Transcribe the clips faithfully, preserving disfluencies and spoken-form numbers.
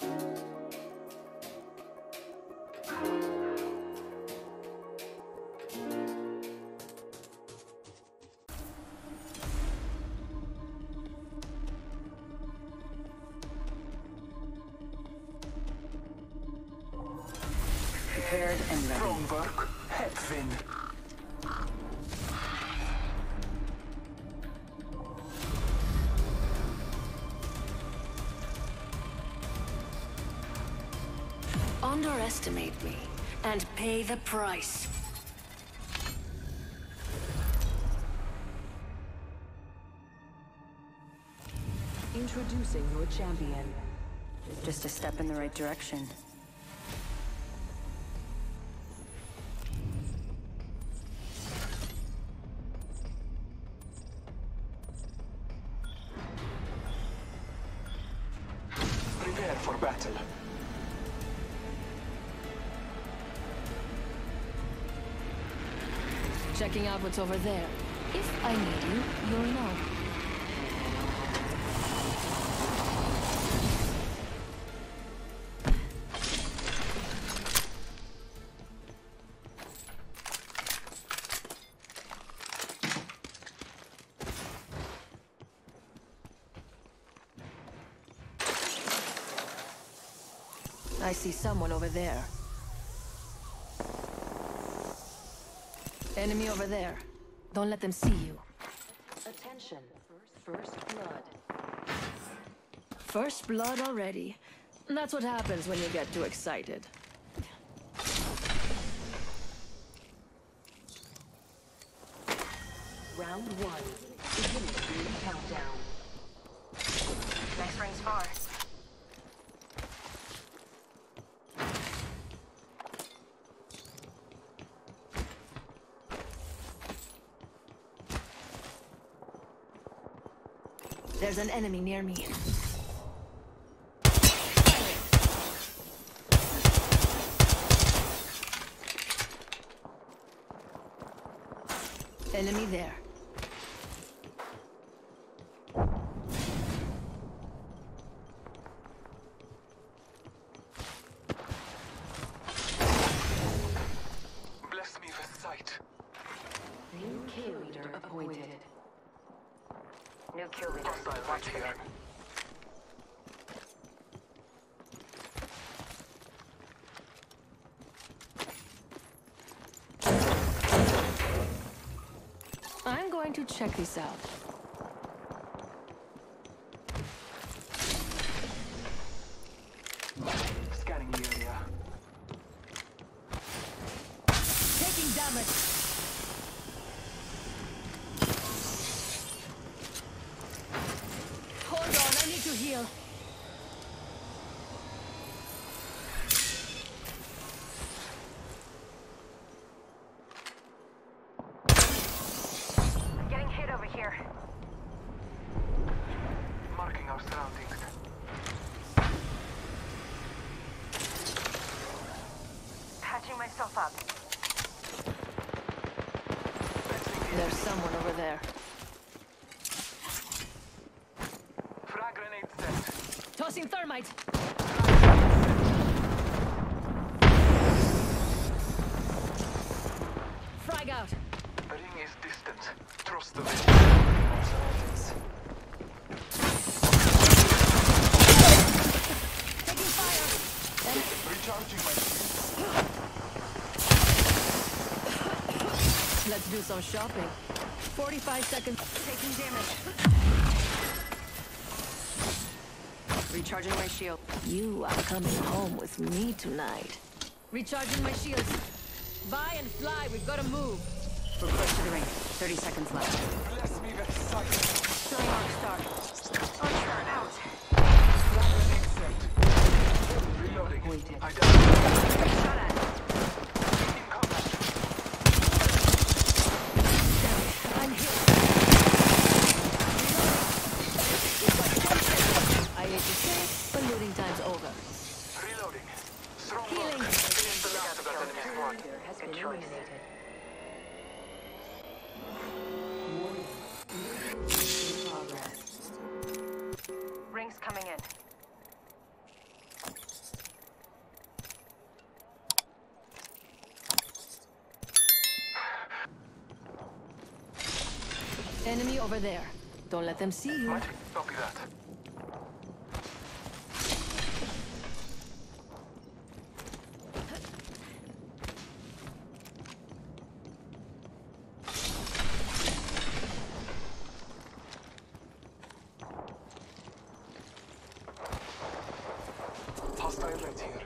Prepared and ready. From work, Hedvin. Underestimate me and pay the price. Introducing your champion. Just a step in the right direction. Prepare for battle. Checking out what's over there. If I need you, you'll know. I see someone over there. Enemy over there. Don't let them see you. Attention. First blood. First blood already. That's what happens when you get too excited. Round one. Beginning the countdown. Next ring's far. There's an enemy near me. Enemy there. Bless me with sight. New kill leader appointed. New kill leader. Hostile Watch right for here. them. I'm going to check this out. Scanning the area. Taking damage. Hold on, I need to heal. I'm getting hit over here. Marking our surroundings. Patching myself up. There's someone over there. Frag grenade set. Tossing thermite. Frag out. The ring is distant. Trust the wind. Our surroundings. Taking fire. And Recharging my let's do some shopping. forty-five seconds. Taking damage. Recharging my shield. You are coming home with me tonight. Recharging my shields. Buy and fly, we've got to move. We're close to the ring. thirty seconds left. Bless me with sight. Throwing arc star. Archer out. Frag grenade set. Reloading. Appointed. I died. Shot at. In combat. Damn it, I'm hit. I hate to say it, but looting time's over. Reloading. Strong Healing. work. Finish the last of that enemy squad. Leader has Good been choice. eliminated. Warning. In progress. Rings coming in. Enemy over there. Don't let them see you. Might copy that. Hostile right here.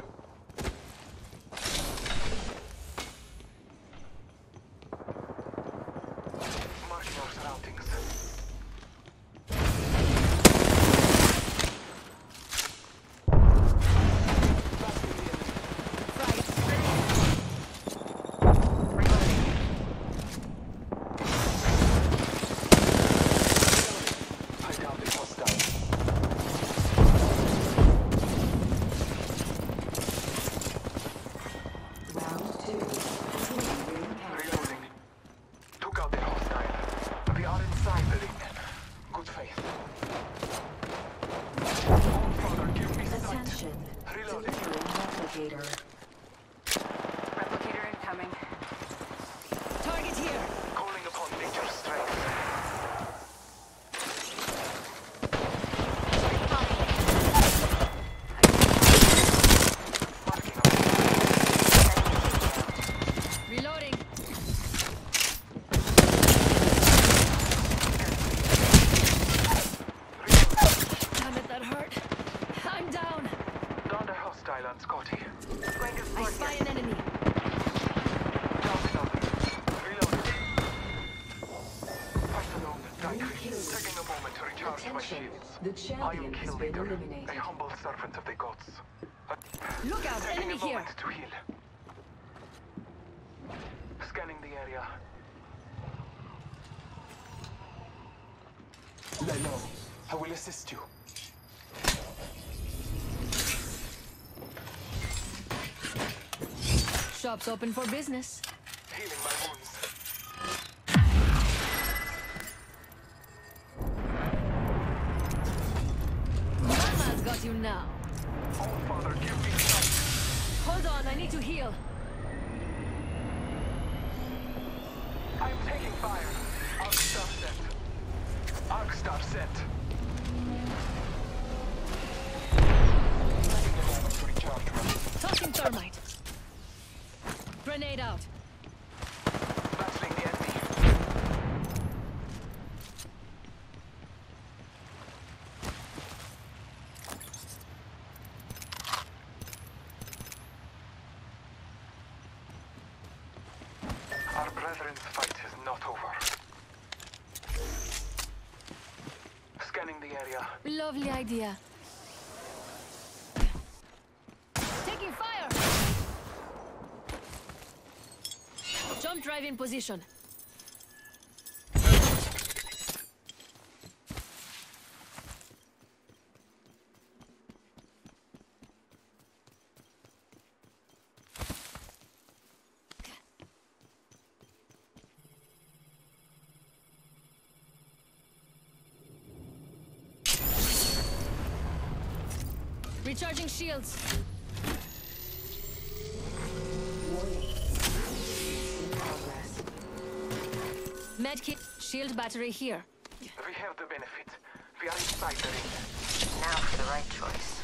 Marking our surroundings. I downed the hostile. Round two. Reloading. Took out the hostile. We are inside the ring. Good faith. Oh, Father, give me sight. Attention. Reloading. Delivering replicator. Replicator incoming. Target here. Calling upon nature's strength. Marking our Reloading. Damn it, that hurt. I'm down. down the hostile on Scotty. Going to I sport spy here. an enemy. Down another. Reloading. Fight alone. Die quick. Taking a moment to recharge my Attention. shields. The I am champion has Kill been Leader, eliminated. a humble servant of the gods. Look out, Taking enemy a here. moment to heal. Scanning the area. Lay low. I will assist you. Shop's open for business. Healing my wounds. Mama's got you now. Oh, Father, give me sight. Hold on, I need to heal. I'm taking fire. Arc star set. Arc star set. Taking a moment to recharge my Tossing thermite. Grenade out. battling the enemy. Our brethren's fight is not over. Scanning the area. Lovely idea. Taking fire. Jump drive in position. Recharging shields. In progress. Medkit. Shield battery here. We have the benefit. We are inside the ring. Now for the right choice.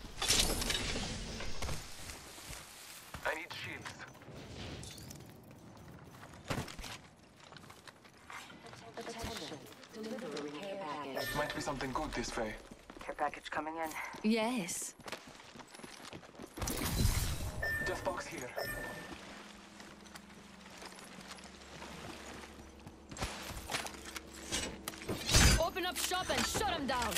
I need shields. Attention. Delivering care package. Might be something good this way. Care package coming in. Yes. Just box here. Open up shop and shut them down.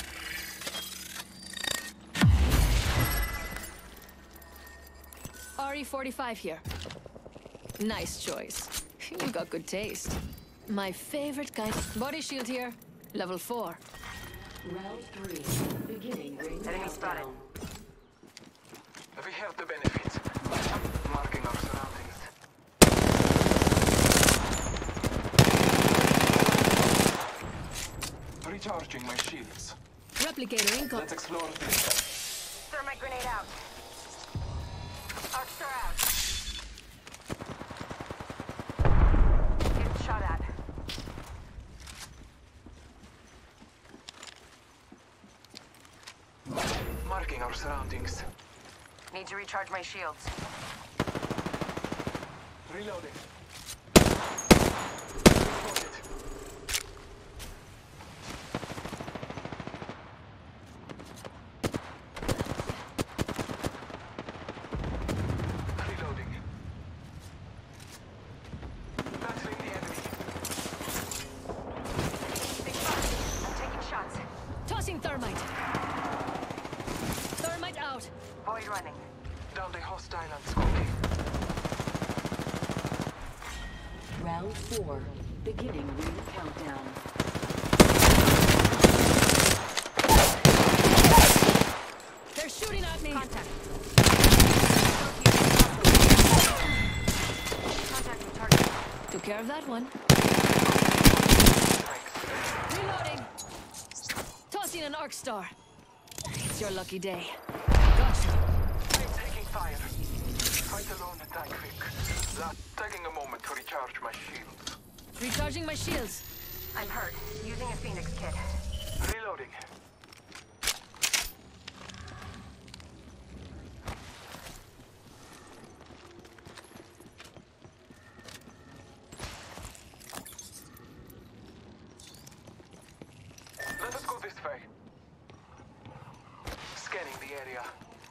R E forty-five here. Nice choice. You got good taste. My favorite kind. Body shield here. Level four. Round three. Beginning ring Enemy spotted. countdown. We have the benefit. Marking our surroundings. Recharging my shields. Replicator income. Let's explore this. Thermite grenade out. Arc star out. Getting shot at. Marking our surroundings. Need to recharge my shields. Reloading. Spotted. Reloading. Battling the enemy. Big shot. I'm taking shots. Tossing thermite. Thermite out. Void running. Down the hostile and scoping. Round four. Beginning ring countdown. They're shooting at me. Contact. Contact with target. Took care of that one. Reloading. Tossing an arc star. It's your lucky day. Gotcha. I'm taking fire. Fight alone and die quick. That taking a moment to recharge my shields. Recharging my shields. I'm hurt. Using a Phoenix kit. Reloading. Let us go this way. Scanning the area.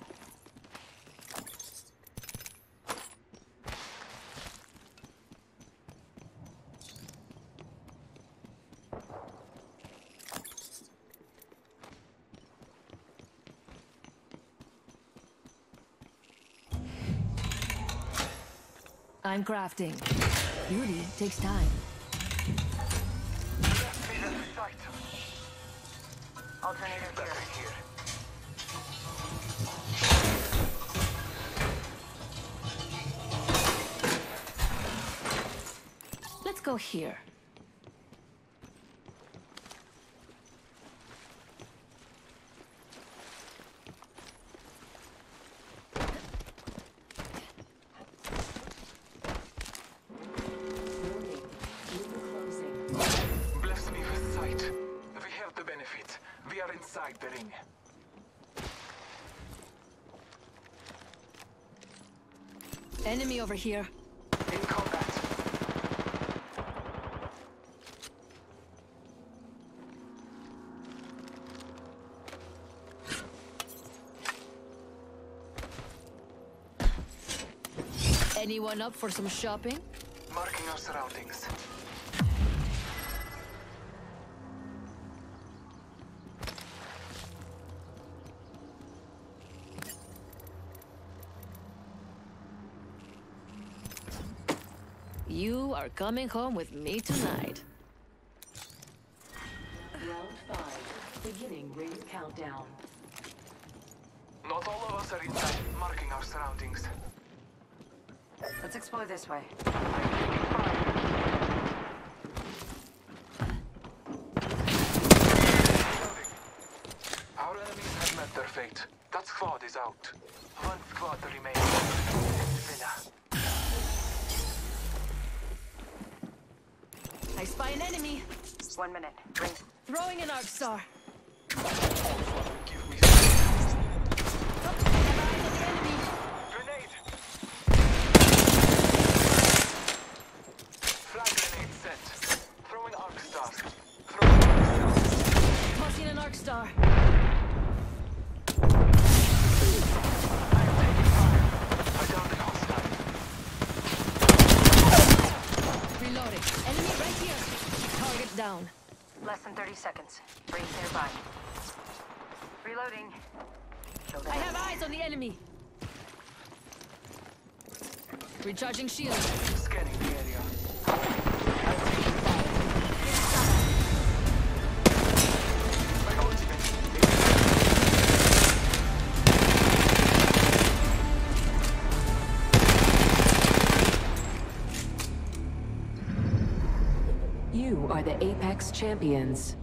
I'm crafting. Beauty takes time. Sight. Alternator Back here. here. Let's go here. Bless me with sight. We have the benefit. We are inside the ring. Enemy over here. In combat. Anyone up for some shopping? Marking our surroundings. You are coming home with me tonight. Round five. Beginning ring countdown. Not all of us are inside. Marking our surroundings. Let's explore this way. Our enemies have met their fate. That squad is out. One squad remains. Villa. I spy an enemy. One minute. Ring. Throwing an arc star. Give me Oh, I have eyes on the enemy. grenade. Flag grenade set. Throwing arc star. Throwing arc star. Tossing an arc star. I am taking fire. I downed the hostile. Reloading. Enemy right here. Target down. Less than thirty seconds. Ring nearby. Reloading. Killed I an have enemy. eyes on the enemy. Recharging shield. Scanning the area. My ultimate. You are the Apex champions.